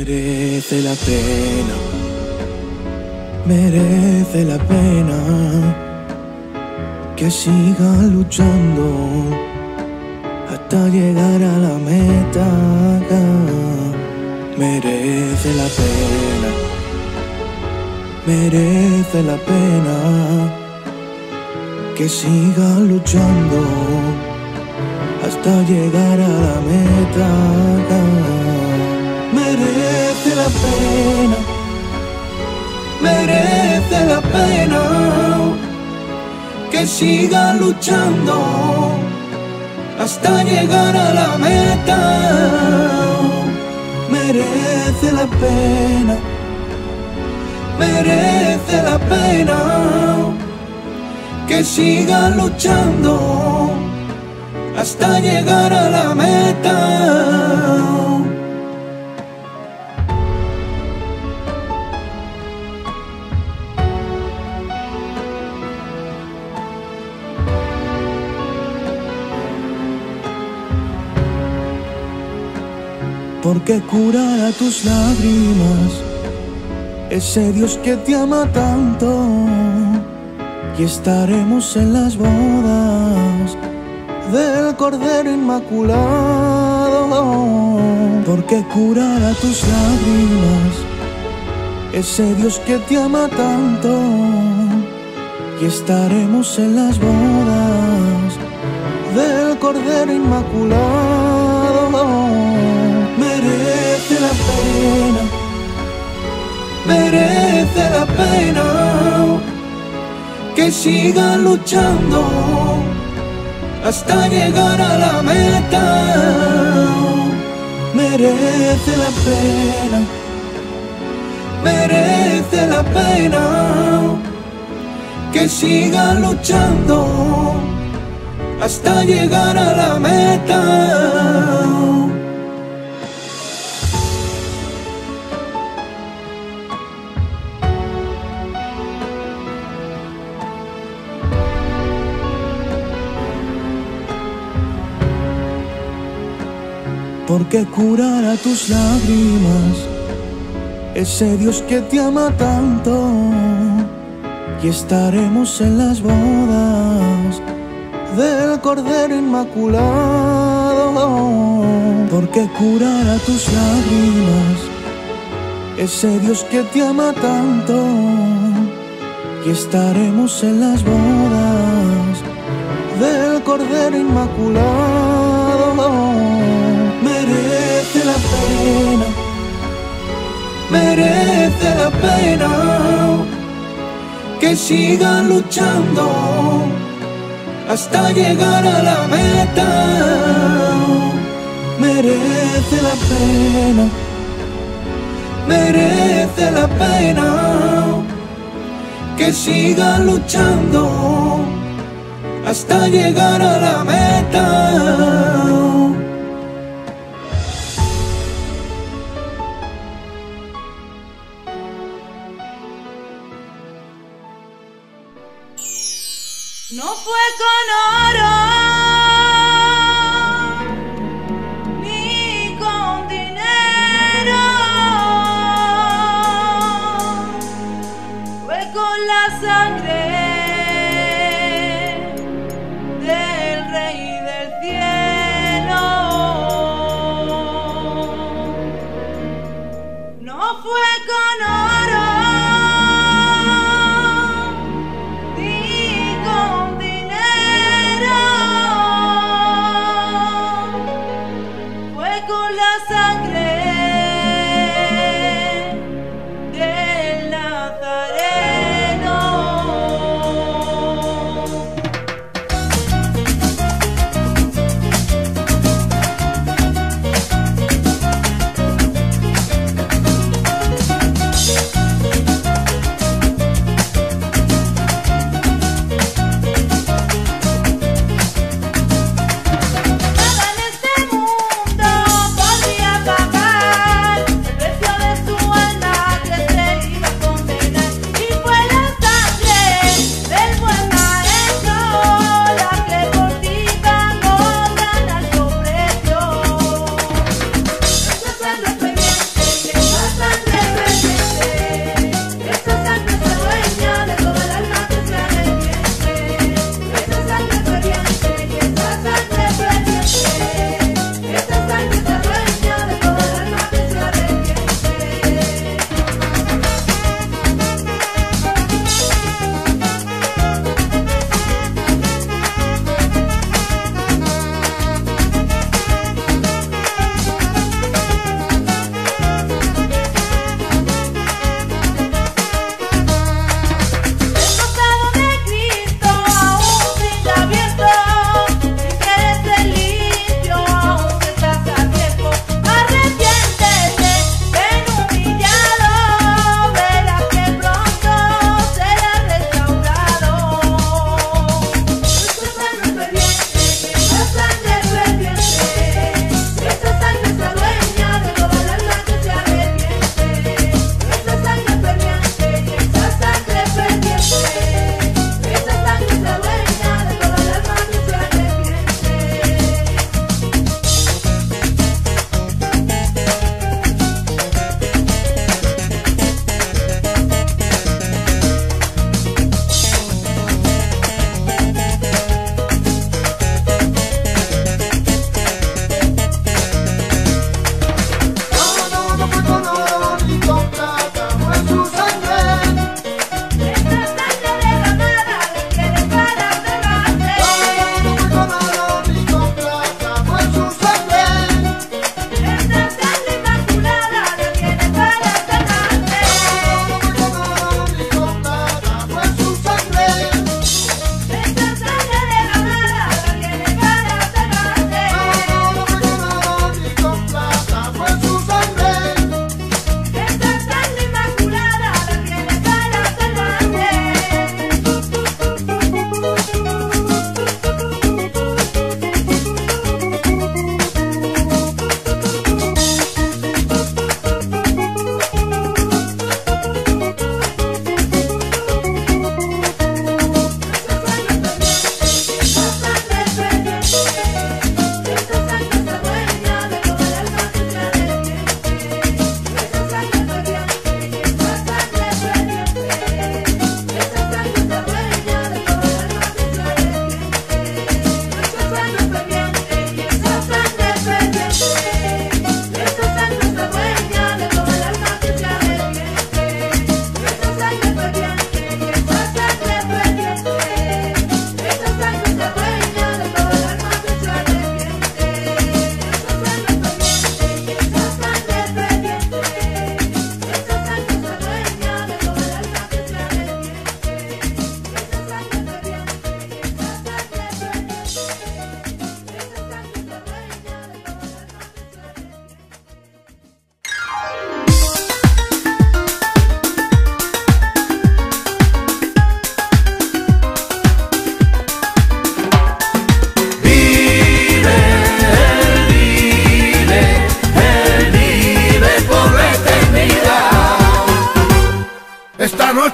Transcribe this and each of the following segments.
Merece la pena, merece la pena que siga luchando hasta llegar a la meta. Merece la pena, merece la pena que siga luchando hasta llegar a la meta. Merece la pena, merece la pena que siga luchando hasta llegar a la meta. Merece la pena, merece la pena que siga luchando hasta llegar a la meta. Porque curará tus lágrimas ese Dios que te ama tanto, y estaremos en las bodas del Cordero Inmaculado. Porque curará tus lágrimas ese Dios que te ama tanto, y estaremos en las bodas del Cordero Inmaculado. Merece la pena, merece la pena que siga luchando hasta llegar a la meta. Merece la pena, merece la pena que siga luchando hasta llegar a la meta. Porque curará tus lágrimas ese Dios que te ama tanto, y estaremos en las bodas del Cordero Inmaculado. Porque curará tus lágrimas ese Dios que te ama tanto, y estaremos en las bodas del Cordero Inmaculado. Merece la pena, merece la pena que siga luchando hasta llegar a la meta. Merece la pena, merece la pena que siga luchando hasta llegar a la meta. No fue con oro ni con dinero, fue con la sangre del Rey del cielo. No fue con oro ni con dinero,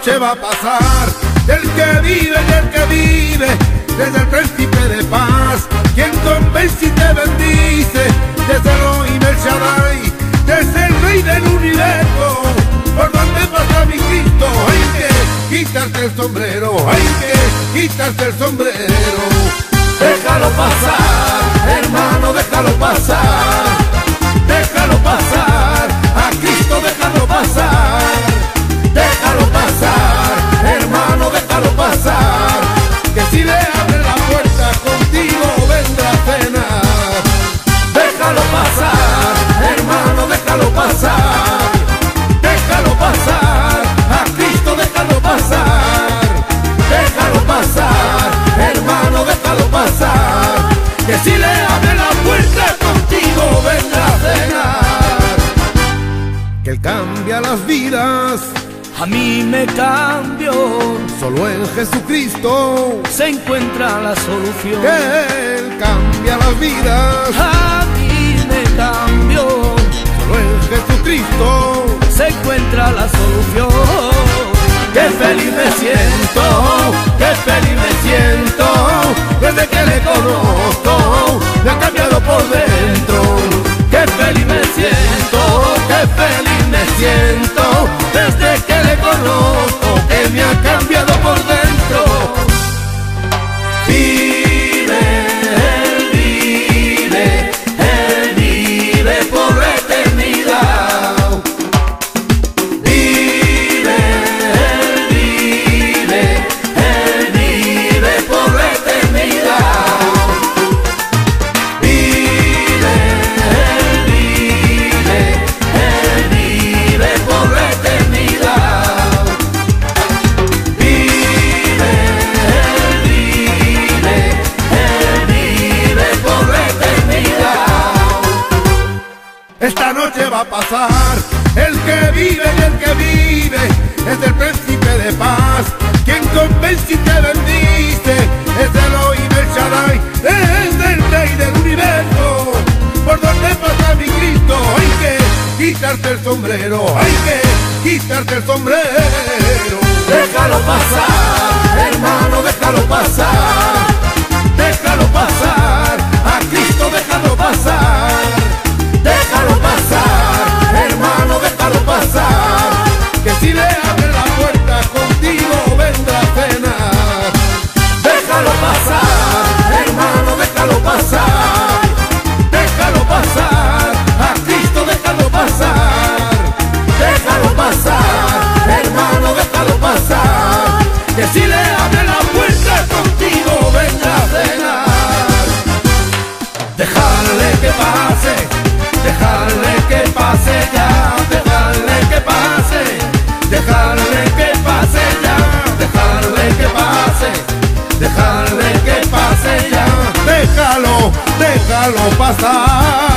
noche va a pasar. El que vive y el que vive, desde el príncipe de paz, quien convence y te bendice, desde Elohim el Shaddai, desde el rey del universo. Por donde pasa mi Cristo, hay que quitarte el sombrero, hay que quitarte el sombrero. Déjalo pasar, hermano, déjalo pasar. Déjalo pasar, a Cristo déjalo pasar. Déjalo pasar, hermano, déjalo pasar. Que si le abre la puerta contigo vendrá a cenar. Déjalo pasar, hermano, déjalo pasar. Déjalo pasar, a Cristo déjalo pasar. Déjalo pasar, hermano, déjalo pasar. Que si le abre la puerta contigo vendrá a cenar. Que Él cambia las vidas, a mí me cambió. solo en Jesucristo Se encuentra la solución. que Él cambia las vidas, A mí me cambió. solo en Jesucristo. Se encuentra la solución. Qué feliz me siento, qué feliz me siento, desde que le conozco, me ha cambiado por dentro. Qué feliz me siento, qué feliz me siento, desde que le conozco, que me ha cambiado por dentro. Vive, Él vive, Él vive por la eternidad. Vive, Él vive, Él vive por la eternidad. Vive, Él vive, Él vive por la eternidad. Vive, Él vive, Él vive por la eternidad. Esta noche va a pasar. El que vive y el que vive es el príncipe de paz, quien convence y te bendice, es de Elohim el Shaddai, es del rey del universo. Por donde pasa mi Cristo, hay que quitarte el sombrero, hay que quitarte el sombrero. Déjalo pasar, hermano, déjalo pasar. Déjalo pasar, a Cristo déjalo pasar. Déjalo pasar, hermano, déjalo pasar. Que si le abre la puerta contigo vendrá a cenar. Déjalo pasar, hermano, déjalo pasar. Déjalo pasar, a Cristo déjalo pasar. Déjalo pasar, hermano, déjalo pasar. Que si le abre la puerta contigo vendrá a cenar. Dejarle que pase, dejarle que pase ya, dejarle que pase, dejarle que pase ya, dejarle que pase, dejarle que pase ya. Déjalo, déjalo pasar.